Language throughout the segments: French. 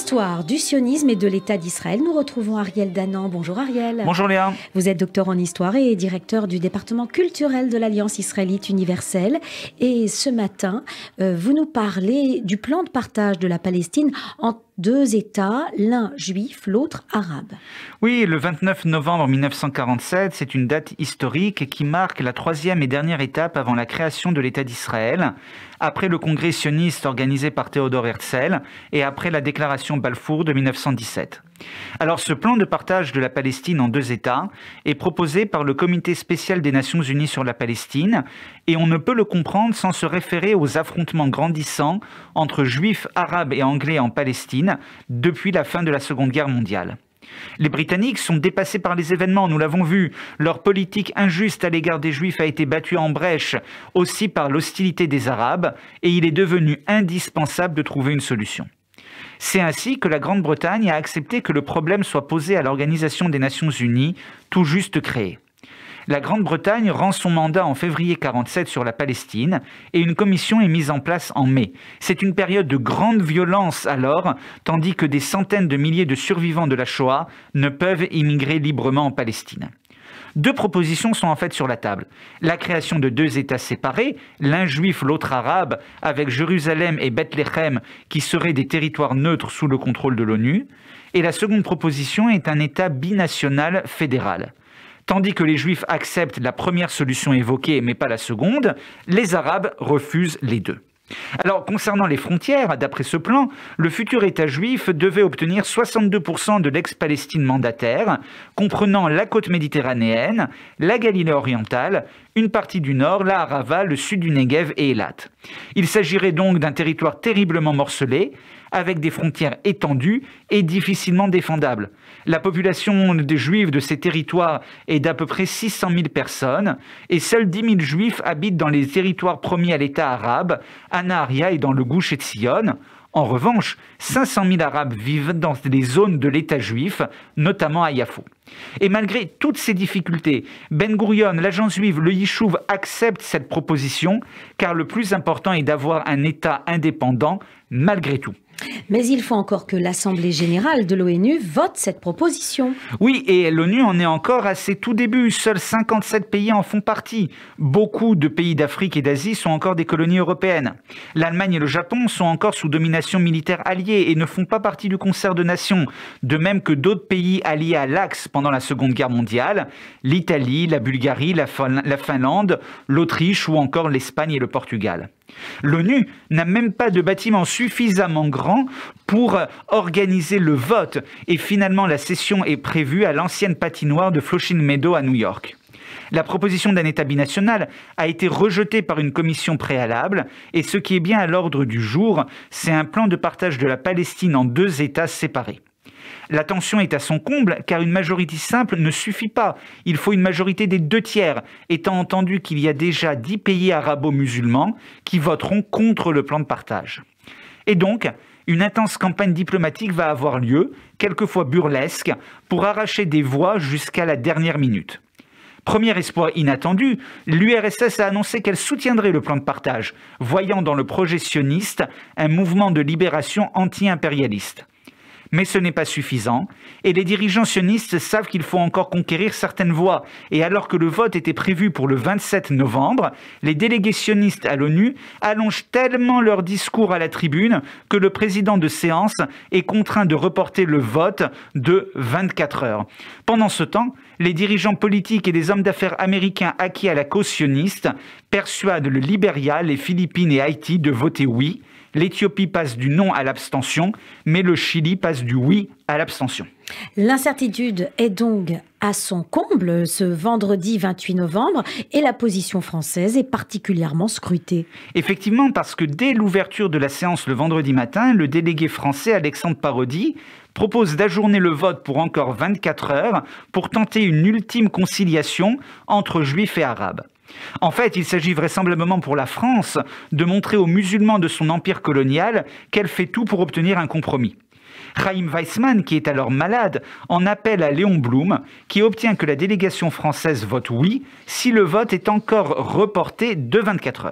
L'histoire du sionisme et de l'État d'Israël. Nous retrouvons Ariel Danan. Bonjour Ariel. Bonjour Léa. Vous êtes docteur en histoire et directeur du département culturel de l'Alliance israélite universelle. Et ce matin, vous nous parlez du plan de partage de la Palestine en deux États, l'un juif, l'autre arabe. Oui, le 29 novembre 1947, c'est une date historique qui marque la troisième et dernière étape avant la création de l'État d'Israël, après le congrès sioniste organisé par Théodore Herzl et après la déclaration Balfour de 1917. Alors ce plan de partage de la Palestine en deux États est proposé par le Comité spécial des Nations Unies sur la Palestine et on ne peut le comprendre sans se référer aux affrontements grandissants entre juifs, arabes et anglais en Palestine depuis la fin de la Seconde Guerre mondiale. Les Britanniques sont dépassés par les événements, nous l'avons vu. Leur politique injuste à l'égard des Juifs a été battue en brèche aussi par l'hostilité des Arabes et il est devenu indispensable de trouver une solution. C'est ainsi que la Grande-Bretagne a accepté que le problème soit posé à l'Organisation des Nations Unies, tout juste créée. La Grande-Bretagne rend son mandat en février 1947 sur la Palestine et une commission est mise en place en mai. C'est une période de grande violence alors, tandis que des centaines de milliers de survivants de la Shoah ne peuvent immigrer librement en Palestine. Deux propositions sont en fait sur la table. La création de deux États séparés, l'un juif, l'autre arabe, avec Jérusalem et Bethléem qui seraient des territoires neutres sous le contrôle de l'ONU. Et la seconde proposition est un État binational fédéral. Tandis que les Juifs acceptent la première solution évoquée, mais pas la seconde, les Arabes refusent les deux. Alors, concernant les frontières, d'après ce plan, le futur État juif devait obtenir 62% de l'ex-Palestine mandataire, comprenant la côte méditerranéenne, la Galilée orientale, une partie du nord, la Harava, le sud du Negev et Eilat. Il s'agirait donc d'un territoire terriblement morcelé, avec des frontières étendues et difficilement défendables. La population des Juifs de ces territoires est d'à peu près 600 000 personnes et seuls 10 000 Juifs habitent dans les territoires promis à l'État arabe, à Naharia et dans le Gouche Etzion. En revanche, 500 000 Arabes vivent dans les zones de l'État juif, notamment à Yafo. Et malgré toutes ces difficultés, Ben Gurion, l'agence juive, le Yishuv acceptent cette proposition car le plus important est d'avoir un État indépendant malgré tout. Mais il faut encore que l'Assemblée générale de l'ONU vote cette proposition. Oui, et l'ONU en est encore à ses tout débuts. Seuls 57 pays en font partie. Beaucoup de pays d'Afrique et d'Asie sont encore des colonies européennes. L'Allemagne et le Japon sont encore sous domination militaire alliée et ne font pas partie du concert de nations. De même que d'autres pays alliés à l'Axe pendant la Seconde Guerre mondiale, l'Italie, la Bulgarie, la Finlande, l'Autriche ou encore l'Espagne et le Portugal. L'ONU n'a même pas de bâtiment suffisamment grand pour organiser le vote et finalement la session est prévue à l'ancienne patinoire de Flushing Meadow à New York. La proposition d'un État binational a été rejetée par une commission préalable et ce qui est bien à l'ordre du jour, c'est un plan de partage de la Palestine en deux États séparés. La tension est à son comble car une majorité simple ne suffit pas. Il faut une majorité des 2/3, étant entendu qu'il y a déjà 10 pays arabo-musulmans qui voteront contre le plan de partage. Et donc, une intense campagne diplomatique va avoir lieu, quelquefois burlesque, pour arracher des voix jusqu'à la dernière minute. Premier espoir inattendu, l'URSS a annoncé qu'elle soutiendrait le plan de partage, voyant dans le projet sioniste un mouvement de libération anti-impérialiste. Mais ce n'est pas suffisant, et les dirigeants sionistes savent qu'il faut encore conquérir certaines voix. Et alors que le vote était prévu pour le 27 novembre, les délégués sionistes à l'ONU allongent tellement leur discours à la tribune que le président de séance est contraint de reporter le vote de 24 heures. Pendant ce temps, les dirigeants politiques et les hommes d'affaires américains acquis à la cause sioniste persuadent le Libéria, les Philippines et Haïti de voter oui. L'Éthiopie passe du non à l'abstention, mais le Chili passe du oui à l'abstention. L'incertitude est donc à son comble ce vendredi 28 novembre et la position française est particulièrement scrutée. Effectivement, parce que dès l'ouverture de la séance le vendredi matin, le délégué français Alexandre Parodi propose d'ajourner le vote pour encore 24 heures pour tenter une ultime conciliation entre juifs et arabes. En fait, il s'agit vraisemblablement pour la France de montrer aux musulmans de son empire colonial qu'elle fait tout pour obtenir un compromis. Chaim Weizmann, qui est alors malade, en appelle à Léon Blum, qui obtient que la délégation française vote oui si le vote est encore reporté de 24 heures.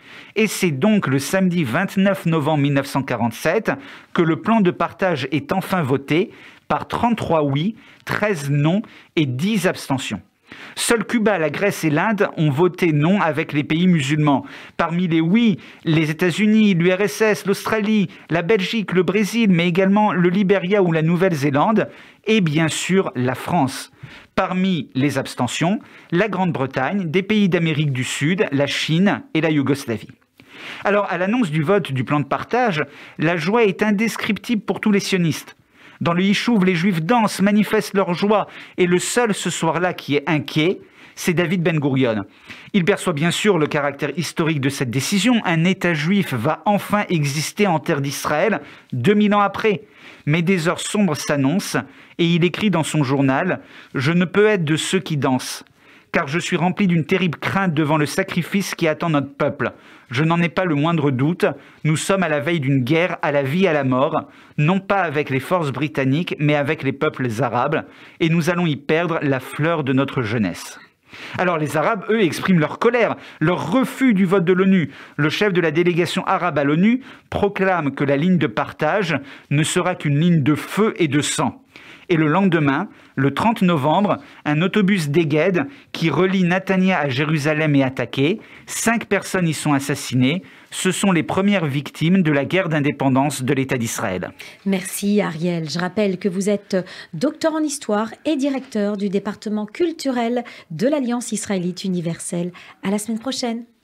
Et c'est donc le samedi 29 novembre 1947 que le plan de partage est enfin voté par 33 oui, 13 non et 10 abstentions. Seuls Cuba, la Grèce et l'Inde ont voté non avec les pays musulmans. Parmi les oui, les États-Unis, l'URSS, l'Australie, la Belgique, le Brésil, mais également le Libéria ou la Nouvelle-Zélande, et bien sûr la France. Parmi les abstentions, la Grande-Bretagne, des pays d'Amérique du Sud, la Chine et la Yougoslavie. Alors, à l'annonce du vote du plan de partage, la joie est indescriptible pour tous les sionistes. Dans le Yishuv, les Juifs dansent, manifestent leur joie, et le seul ce soir-là qui est inquiet, c'est David Ben Gourion. Il perçoit bien sûr le caractère historique de cette décision. Un État juif va enfin exister en terre d'Israël 2000 ans après. Mais des heures sombres s'annoncent, et il écrit dans son journal « Je ne peux être de ceux qui dansent, car je suis rempli d'une terrible crainte devant le sacrifice qui attend notre peuple. Je n'en ai pas le moindre doute, nous sommes à la veille d'une guerre à la vie et à la mort, non pas avec les forces britanniques, mais avec les peuples arabes, et nous allons y perdre la fleur de notre jeunesse. » Alors les Arabes, eux, expriment leur colère, leur refus du vote de l'ONU. Le chef de la délégation arabe à l'ONU proclame que la ligne de partage ne sera qu'une ligne de feu et de sang. Et le lendemain, le 30 novembre, un autobus d'Egued qui relie Netanya à Jérusalem est attaqué. 5 personnes y sont assassinées. Ce sont les premières victimes de la guerre d'indépendance de l'État d'Israël. Merci Ariel. Je rappelle que vous êtes docteur en histoire et directeur du département culturel de l'Alliance israélite universelle. À la semaine prochaine.